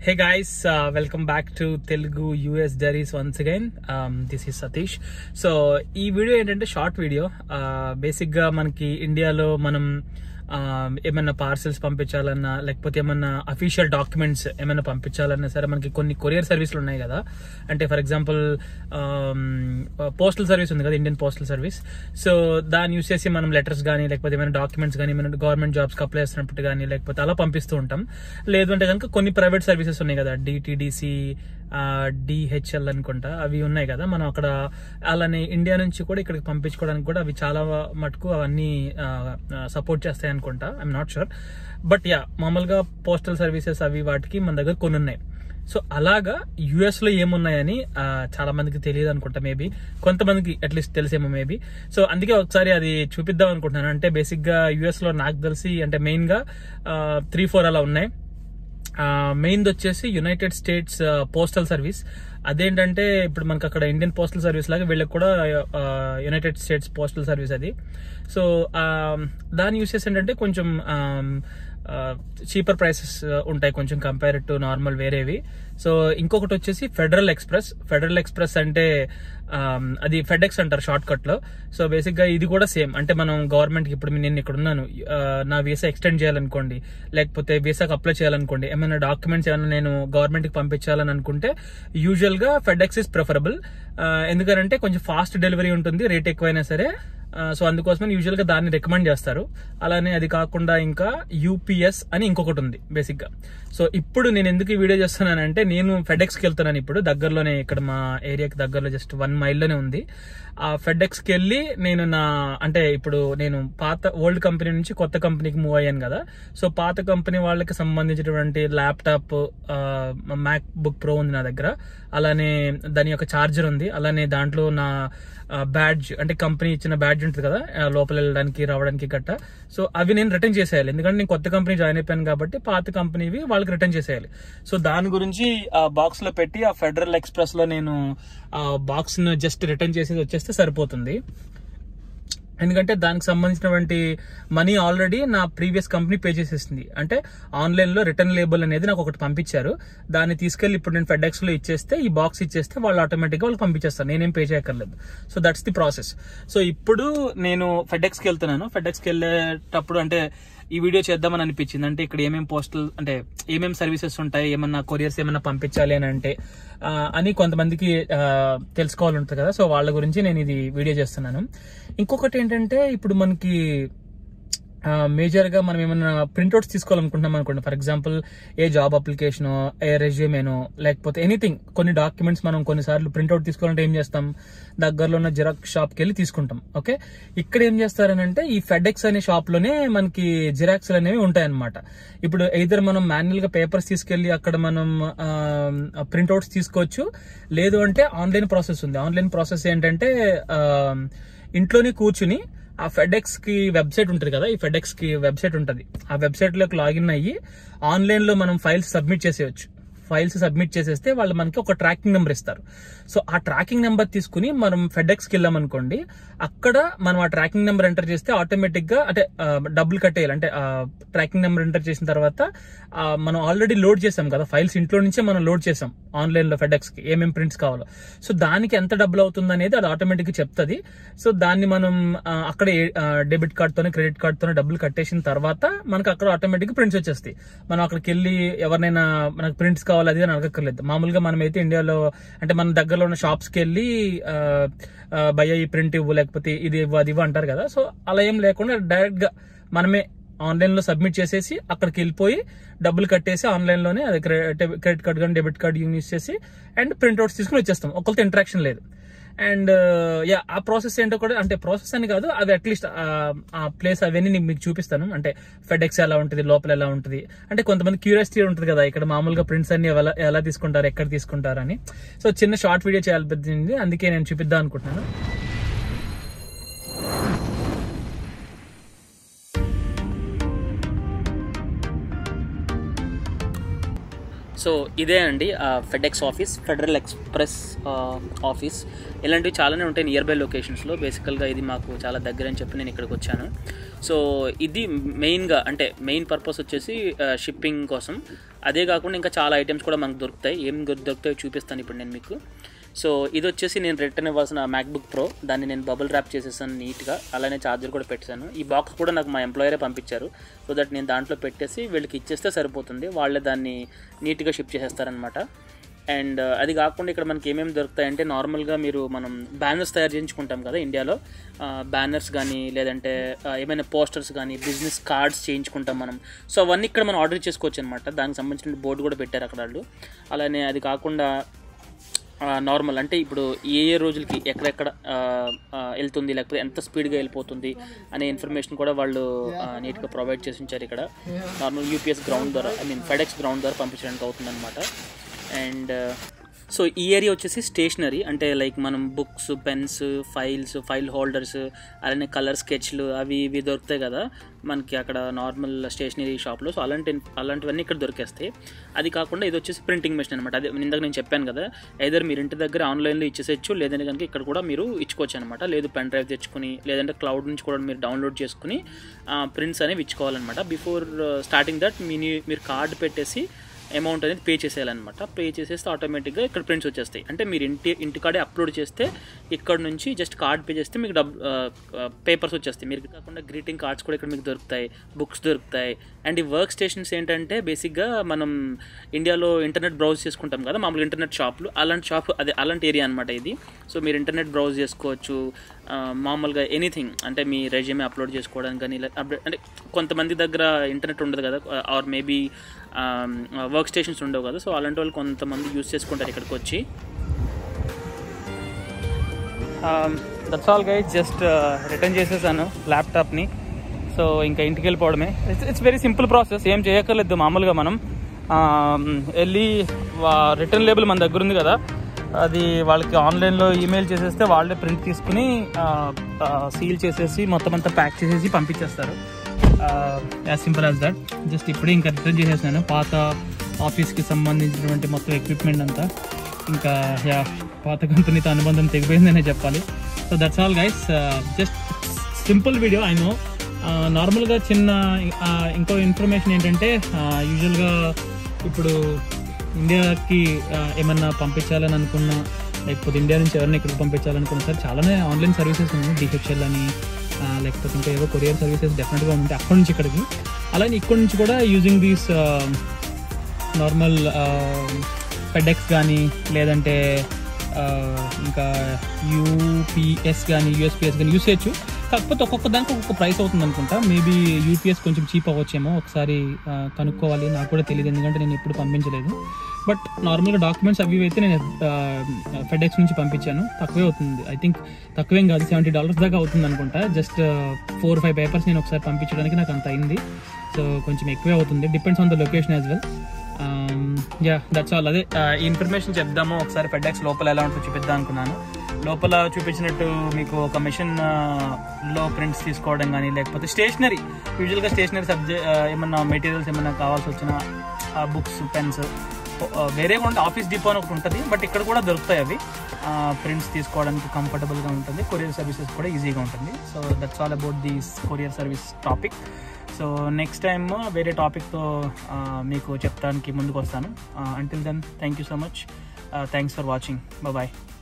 Hey guys, welcome back to Telugu US Diaries once again. This is Sateesh. So, ఈ video ఏంటంటే short video. Basic గా మనకి ఇండియాలో మనం ఏమైనా పార్సల్స్ పంపించాలన్నా లేకపోతే ఏమన్నా అఫీషియల్ డాక్యుమెంట్స్ ఏమైనా పంపించాలన్నా సరే మనకి కొన్ని కొరియర్ సర్వీసులు ఉన్నాయి కదా. అంటే ఫర్ ఎగ్జాంపుల్ పోస్టల్ సర్వీస్ ఉంది కదా, ఇండియన్ పోస్టల్ సర్వీస్. సో దాన్ని యూస్ చేసి మనం లెటర్స్ కానీ లేకపోతే ఏమైనా డాక్యుమెంట్స్ కానీ ఏమైనా గవర్నమెంట్ జాబ్స్కి అప్లై చేస్తున్నప్పుడు కానీ లేకపోతే అలా పంపిస్తూ ఉంటాం. లేదు అంటే కనుక కొన్ని ప్రైవేట్ సర్వీసెస్ ఉన్నాయి కదా, డిటిడిసి, డిహెచ్ఎల్ అనుకుంటా, అవి ఉన్నాయి కదా. మనం అక్కడ అలానే ఇండియా నుంచి కూడా ఇక్కడికి పంపించుకోవడానికి కూడా అవి చాలా మటుకు అవన్నీ సపోర్ట్ చేస్తాయి అనుకుంటా. I'm not sure, but yeah, మామూలుగా పోస్టల్ సర్వీసెస్ అవి వాటికి మన దగ్గర కొన్ని ఉన్నాయి. సో అలాగా యుఎస్ లో ఏమున్నాయని చాలా మందికి తెలియదు అనుకుంటా, మేబీ కొంతమందికి అట్లీస్ట్ తెలిసేమో మేబీ. సో అందుకే ఒకసారి అది చూపిద్దాం అనుకుంటున్నాను. అంటే బేసిక్ గా యుఎస్ లో నాకు తెలిసి అంటే మెయిన్ గా 3-4 అలా ఉన్నాయి. మెయిన్ వచ్చేసి యునైటెడ్ స్టేట్స్ పోస్టల్ సర్వీస్. అదేంటంటే ఇప్పుడు మనకు అక్కడ ఇండియన్ పోస్టల్ సర్వీస్ లాగా వీళ్ళకి కూడా యునైటెడ్ స్టేట్స్ పోస్టల్ సర్వీస్ అది. సో దాని యూసెస్ ఏంటంటే కొంచెం చీపర్ ప్రైసెస్ ఉంటాయి కొంచెం కంపేర్ టు నార్మల్ వేరేవి. సో ఇంకొకటి వచ్చేసి ఫెడరల్ ఎక్స్ప్రెస్ అంటే అది ఫెడెక్స్ అంటారు షార్ట్ కట్ లో. సో బేసిక్ గా ఇది కూడా సేమ్. అంటే మనం గవర్నమెంట్ కి ఇప్పుడు నేను ఇక్కడ ఉన్నాను, నా వీసా ఎక్స్టెండ్ చేయాలనుకోండి లేకపోతే వీసాకి అప్లై చేయాలనుకోండి, ఏమైనా డాక్యుమెంట్స్ ఏమైనా నేను గవర్నమెంట్ కి పంపించాలని అనుకుంటే యూజువల్ గా ఫెడెక్స్ ఇస్ ప్రిఫరబుల్. ఎందుకంటే కొంచెం ఫాస్ట్ డెలివరీ ఉంటుంది, రేట్ ఎక్కువైనా సరే. సో అందుకోసమని యూజువల్ గా దాన్ని రికమెండ్ చేస్తారు. అలానే అది కాకుండా ఇంకా యూపీఎస్ అని ఇంకొకటి ఉంది బేసిక్ గా. సో ఇప్పుడు నేను ఎందుకు ఈ వీడియో చేస్తున్నానంటే, నేను ఫెడెక్స్ కి వెళ్తున్నాను ఇప్పుడు దగ్గరలోనే, ఇక్కడ మా ఏరియాకి దగ్గరలో జస్ట్ 1 మైల్లోనే ఉంది. ఆ ఫెడెక్స్ కి వెళ్ళి నేను అంటే ఇప్పుడు నేను పాత ఓల్డ్ కంపెనీ నుంచి కొత్త కంపెనీకి మూవ్ అయ్యాను కదా. సో పాత కంపెనీ వాళ్ళకి సంబంధించినటువంటి ల్యాప్టాప్, మ్యాక్బుక్ ప్రో ఉంది నా దగ్గర, అలానే దాని యొక్క ఛార్జర్ ఉంది, అలానే దాంట్లో నా బ్యాడ్జ్ అంటే కంపెనీ ఇచ్చిన బ్యాడ్జ్ ఉంటుంది కదా లోపల వెళ్ళడానికి రావడానికి గట్ట. సో అవి నేను రిటర్న్ చేసేయాలి, ఎందుకంటే నేను కొత్త కంపెనీ జాయిన్ అయిపోయాను కాబట్టి పాత కంపెనీవి వాళ్ళకి రిటర్న్ చేసేయాలి. సో దాని గురించి ఆ బాక్స్ లో పెట్టి ఆ ఫెడరల్ ఎక్స్ప్రెస్ లో నేను ఆ బాక్స్ ను జస్ట్ రిటర్న్ చేసి వచ్చేస్తే సరిపోతుంది. ఎందుకంటే దానికి సంబంధించినటువంటి మనీ ఆల్రెడీ నా ప్రీవియస్ కంపెనీ పే చేసేసింది. అంటే ఆన్లైన్ లో రిటర్న్ లేబుల్ అనేది నాకు ఒకటి పంపించారు, దాన్ని తీసుకెళ్లి ఇప్పుడు నేను ఫెడెక్స్ లో ఇచ్చేస్తే, ఈ బాక్స్ ఇచ్చేస్తే వాళ్ళు ఆటోమేటిక్ గా వాళ్ళు పంపించేస్తారు, నేనేం పే చేయక్కర్లేదు. So that's the process. So ఇప్పుడు నేను ఫెడెక్స్ కి వెళ్తున్నాను. ఫెడెక్స్ కి వెళ్ళేటప్పుడు అంటే ఈ వీడియో చేద్దామని అనిపించింది. అంటే ఇక్కడ ఏమేమి పోస్టల్ అంటే ఏమేమి సర్వీసెస్ ఉంటాయి, ఏమన్నా కొరియర్స్ ఏమన్నా పంపించాలి అని అంటే అని కొంతమందికి తెలుసుకోవాలి ఉంటుంది కదా. సో వాళ్ళ గురించి నేను ఇది వీడియో చేస్తున్నాను. ఇంకొకటి ఏంటంటే, ఇప్పుడు మనకి మేజర్ గా మనం ఏమైనా ప్రింట్అవుట్స్ తీసుకోవాలనుకుంటున్నాం అనుకోండి, ఫర్ ఎగ్జాంపుల్ ఏ జాబ్ అప్లికేషనో, ఏ రెజ్యూమేనో, లేకపోతే ఎనీథింగ్, కొన్ని డాక్యుమెంట్స్ మనం కొన్నిసార్లు ప్రింట్అవుట్ తీసుకోవాలంటే ఏం చేస్తాం, దగ్గరలో ఉన్న జిరాక్స్ షాప్కి వెళ్ళి తీసుకుంటాం. ఓకే, ఇక్కడ ఏం చేస్తారనంటే ఈ ఫెడెక్స్ అనే షాప్ లోనే మనకి జిరాక్స్లు అనేవి ఉంటాయన్నమాట. ఇప్పుడు ఎయిదర్ మనం మాన్యువల్ గా పేపర్స్ తీసుకెళ్లి అక్కడ మనం ప్రింట్అవుట్స్ తీసుకోవచ్చు, లేదు అంటే ఆన్లైన్ ప్రాసెస్ ఉంది. ఆన్లైన్ ప్రాసెస్ ఏంటంటే ఇంట్లోనే కూర్చుని ఆ ఫెడెక్స్ కి వెబ్సైట్ ఉంటుంది కదా, ఈ ఫెడెక్స్ కి వెబ్సైట్ ఉంటుంది, ఆ వెబ్సైట్ లోకి లాగిన్ అయ్యి ఆన్లైన్ లో మనం ఫైల్స్ సబ్మిట్ చేసేయచ్చు. ఫైల్స్ సబ్మిట్ చేసేస్తే వాళ్ళు మనకి ఒక ట్రాకింగ్ నెంబర్ ఇస్తారు. సో ఆ ట్రాకింగ్ నెంబర్ తీసుకుని మనం ఫెడెక్స్ కి వెళ్ళాం అనుకోండి, అక్కడ మనం ఆ ట్రాకింగ్ నెంబర్ ఎంటర్ చేస్తే ఆటోమేటిక్ గా అంటే డబ్బులు కట్టేయాలి. అంటే ట్రాకింగ్ నెంబర్ ఎంటర్ చేసిన తర్వాత మనం ఆల్రెడీ లోడ్ చేసాం కదా ఫైల్స్, ఇంట్లో నుంచే మనం లోడ్ చేసాం ఆన్లైన్ లో ఫెడెక్స్ కి ఏమేమి ప్రింట్స్ కావాలో. సో దానికి ఎంత డబ్బులు అవుతుంది అనేది అది ఆటోమేటిక్ గా చెప్తుంది. సో దాన్ని మనం అక్కడ డెబిట్ కార్డ్ తోనే క్రెడిట్ కార్డ్ తోనే డబ్బులు కట్టేసిన తర్వాత మనకు అక్కడ ఆటోమేటిక్ ప్రింట్స్ వచ్చేస్తాయి. మనం అక్కడికి వెళ్ళి ఎవరినైనా మనకు ప్రింట్స్ కావాలి అది అని అడగక్కర్లేదు. మామూలుగా మనమైతే ఇండియాలో అంటే మన దగ్గరలో ఉన్న షాప్స్ కి వెళ్ళి భయ్యా ఈ ప్రింట్ ఇవ్వు, లేకపోతే ఇది ఇవ్వు అది ఇవ్వు అంటారు కదా. సో అలా ఏం లేకుండా డైరెక్ట్ గా మనమే ఆన్లైన్ లో సబ్మిట్ చేసేసి అక్కడికి వెళ్ళిపోయి డబ్బులు కట్టేసి ఆన్లైన్ లోనే అది క్రెడిట్ కార్డ్ కానీ డెబిట్ కార్డ్ యూజ్ చేసి అండ్ ప్రింట్అవుట్స్ తీసుకుని వచ్చేస్తాం, ఒకరితో ఇంటరాక్షన్ లేదు. అండ్ యా, ఆ ప్రాసెస్ ఏంటో కూడా, అంటే ప్రాసెస్ అని కాదు, అవి అట్లీస్ట్ ఆ ప్లేస్ అవన్నీ నేను మీకు చూపిస్తాను. అంటే ఫెడెక్స్ ఎలా ఉంటుంది, లోపల ఎలా ఉంటుంది, అంటే కొంతమంది క్యూరియాసిటీ ఉంటుంది కదా ఇక్కడ మామూలుగా ప్రింట్స్ అన్ని ఎలా తీసుకుంటారు, ఎక్కడ తీసుకుంటారు అని. సో చిన్న షార్ట్ వీడియో చేయాలి, అందుకే నేను చూపిద్దాం అనుకుంటున్నాను. సో ఇదే అండి FedEx office, Federal Express office. ఇలాంటివి చాలానే ఉంటాయి నియర్ బై లొకేషన్స్లో. బేసికల్గా ఇది మాకు చాలా దగ్గర అని చెప్పి నేను ఇక్కడికి వచ్చాను. సో ఇది మెయిన్గా అంటే మెయిన్ పర్పస్ వచ్చేసి షిప్పింగ్ కోసం. అదే కాకుండా ఇంకా చాలా ఐటమ్స్ కూడా మనకు దొరుకుతాయి. ఏం దొరుకుతాయో చూపిస్తాను ఇప్పుడు నేను మీకు. సో ఇది వచ్చేసి నేను రిటర్న్ ఇవ్వాల్సిన మ్యాక్బుక్ ప్రో, దాన్ని నేను బబుల్ ర్యాప్ చేసేసాను నీట్గా. అలానే ఛార్జర్ కూడా పెట్టేశాను. ఈ బాక్స్ కూడా నాకు మా ఎంప్లాయరే పంపించారు. సో దట్ నేను దాంట్లో పెట్టేసి వీళ్ళకి ఇచ్చేస్తే సరిపోతుంది, వాళ్ళే దాన్ని నీట్గా షిప్ చేసేస్తారనమాట. అండ్ అది కాకుండా ఇక్కడ మనకి ఏమేమి దొరుకుతాయంటే, నార్మల్గా మనం బ్యానర్స్ తయారు చేయించుకుంటాం కదా ఇండియాలో, బ్యానర్స్ కానీ లేదంటే ఏమైనా పోస్టర్స్ కానీ బిజినెస్ కార్డ్స్ చేయించుకుంటాం మనం. సో అవన్నీ ఇక్కడ మనం ఆర్డర్ చేసుకోవచ్చు అనమాట. దానికి సంబంధించిన బోర్డు కూడా పెట్టారు అక్కడ వాళ్ళు. అలానే అది కాకుండా నార్మల్ అంటే ఇప్పుడు ఏ రోజులకి ఎక్కడెక్కడ వెళ్తుంది, లేకపోతే ఎంత స్పీడ్గా వెళ్ళిపోతుంది అనే ఇన్ఫర్మేషన్ కూడా వాళ్ళు నీట్గా ప్రొవైడ్ చేసి ఉంచారు ఇక్కడ. నార్మల్ యూపీఎస్ గ్రౌండ్ ద్వారా, ఫెడెక్స్ గ్రౌండ్ ద్వారా పంపించడానికి అవుతుంది అనమాట. అండ్ సో ఈ ఏరియా వచ్చేసి స్టేషనరీ, అంటే లైక్ మనం బుక్స్, పెన్స్, ఫైల్ హోల్డర్స్, అలానే కలర్ స్కెచ్లు అవి ఇవి దొరుకుతాయి కదా మనకి అక్కడ నార్మల్ స్టేషనరీ షాప్లో. సో అలాంటివన్నీ ఇక్కడ దొరికేస్తాయి. అది కాకుండా ఇది వచ్చేసి ప్రింటింగ్ మెషిన్ అనమాట. అదే ఇందాక నేను చెప్పాను కదా, ఐదర్ మీరు ఇంటి దగ్గర ఆన్లైన్లో ఇచ్చేసేయచ్చు, లేదంటే కనుక ఇక్కడ కూడా మీరు ఇచ్చుకోవచ్చు అనమాట. లేదు పెన్ డ్రైవ్ తెచ్చుకుని, లేదంటే క్లౌడ్ నుంచి కూడా మీరు డౌన్లోడ్ చేసుకుని ప్రింట్స్ అనేవి ఇచ్చుకోవాలన్నమాట. బిఫోర్ స్టార్టింగ్ దట్ మీరు కార్డు పెట్టేసి అమౌంట్ అనేది పే చేసేయాలన్నమాట. పే చేసేస్తే ఆటోమేటిక్గా ఇక్కడ ప్రింట్స్ వచ్చేస్తాయి. అంటే మీరు ఇంటికాడే అప్లోడ్ చేస్తే ఇక్కడ నుంచి జస్ట్ కార్డ్ పే చేస్తే మీకు పేపర్స్ వచ్చేస్తాయి. మీరు కాకుండా గ్రీటింగ్ కార్డ్స్ కూడా ఇక్కడ మీకు దొరుకుతాయి, బుక్స్ దొరుకుతాయి. అండ్ ఈ వర్క్ స్టేషన్స్ ఏంటంటే బేసిక్గా మనం ఇండియాలో ఇంటర్నెట్ బ్రౌజ్ చేసుకుంటాం కదా మామూలుగా ఇంటర్నెట్ షాపులు, అలాంటి ఏరియా అనమాట ఇది. సో మీరు ఇంటర్నెట్ బ్రౌజ్ చేసుకోవచ్చు మామూలుగా ఎనీథింగ్, అంటే మీ రెజ్యూమే అప్లోడ్ చేసుకోవడానికి కానీ, అంటే కొంతమంది దగ్గర ఇంటర్నెట్ ఉండదు కదా, ఆర్ మేబీ వర్క్ స్టేషన్స్ ఉండవు కదా. సో అలాంటి వాళ్ళు కొంతమంది యూజ్ చేసుకుంటారు ఇక్కడికి వచ్చి. That's all guys, just return చేసేసాను ల్యాప్టాప్ని. సో ఇంకా ఇంటికి వెళ్ళిపోవడమే. ఇట్స్ వెరీ సింపుల్ ప్రాసెస్, ఏం చేయక్కర్లేదు. మామూలుగా మనం వెళ్ళి రిటర్న్ లేబుల్ మన దగ్గర ఉంది కదా, అది వాళ్ళకి ఆన్లైన్లో ఈమెయిల్ చేసేస్తే వాళ్ళే ప్రింట్ తీసుకుని సీల్ చేసేసి మొత్తం అంతా ప్యాక్ చేసేసి పంపించేస్తారు. As simple as that. Just ఇప్పుడే ఇంకా రిటర్న్ చేసేసినాను పాత ఆఫీస్కి సంబంధించినటువంటి మొత్తం ఎక్విప్మెంట్ అంతా. ఇంకా పాత కంపెనీతో అనుబంధం తెగిపోయిందనే చెప్పాలి. So that's all guys, just simple video I know. నార్మల్గా చిన్న ఇంకో ఇన్ఫర్మేషన్ ఏంటంటే, యూజువల్గా ఇప్పుడు ఇండియాకి ఏమన్నా పంపించాలని అనుకున్నా, లేకపోతే ఇండియా నుంచి ఎవరైనా ఇక్కడికి పంపించాలనుకున్నా సార్ చాలానే ఆన్లైన్ సర్వీసెస్ ఉన్నాయి. డిహెచ్ఎల్ అని, లేకపోతే ఇంకా ఏవో కొరియర్ సర్వీసెస్ డెఫినెట్గా ఉంటాయి అక్కడి నుంచి ఇక్కడికి. అలానే ఇక్కడి నుంచి కూడా యూజింగ్ దీస్ నార్మల్ ఫెడెక్స్ కానీ, లేదంటే ఇంకా యూపీఎస్ కానీ, యూఎస్పిఎస్ కానీ యూస్ చేయొచ్చు. కాకపోతే ఒక్కొక్క దానికి ఒక్కొక్క ప్రైస్ అవుతుంది అనుకుంటా. మేబీ యూపీఎస్ కొంచెం చీప్ అవ్వచ్చేమో, ఒకసారి కనుక్కోవాలి, నాకు కూడా తెలియదు ఎందుకంటే నేను ఎప్పుడు పంపించలేదు. బట్ నార్మల్గా డాక్యుమెంట్స్ అవి అయితే నేను ఫెడెక్స్ నుంచి పంపించాను. తక్కువే అవుతుంది, ఐ థింక్ తక్కువేం కాదు, $70 దాకా అవుతుంది అనుకుంటా. జస్ట్ 4-5 పేపర్స్ నేను ఒకసారి పంపించడానికి నాకు అంత అయింది. సో కొంచెం ఎక్కువే అవుతుంది, depends on the location as well. That's all. అదే ఈ ఇన్ఫర్మేషన్ చెప్దాము. ఒకసారి ఫెడెక్స్ లోపల ఎలా ఉంటుందో చూపిద్దాం అనుకున్నాను. లోపల చూపించినట్టు మీకు ఒక మెషిన్లో ప్రింట్స్ తీసుకోవడం కానీ, లేకపోతే స్టేషనరీ, యూజువల్గా స్టేషనరీ ఏమన్నా మెటీరియల్స్ ఏమన్నా కావాల్సి వచ్చిన బుక్స్, పెన్స్, వేరే కూడా ఆఫీస్ డిపో అని ఒకటి ఉంటుంది, బట్ ఇక్కడ కూడా దొరుకుతాయి అవి. ప్రింట్స్ తీసుకోవడానికి కంఫర్టబుల్గా ఉంటుంది, కొరియర్ సర్వీసెస్ కూడా ఈజీగా ఉంటుంది. So that's all about this courier service topic. So next time వేరే టాపిక్తో మీకు చెప్తానికి ముందుకు వస్తాను. Until then thank you so much. Thanks for watching. Bye.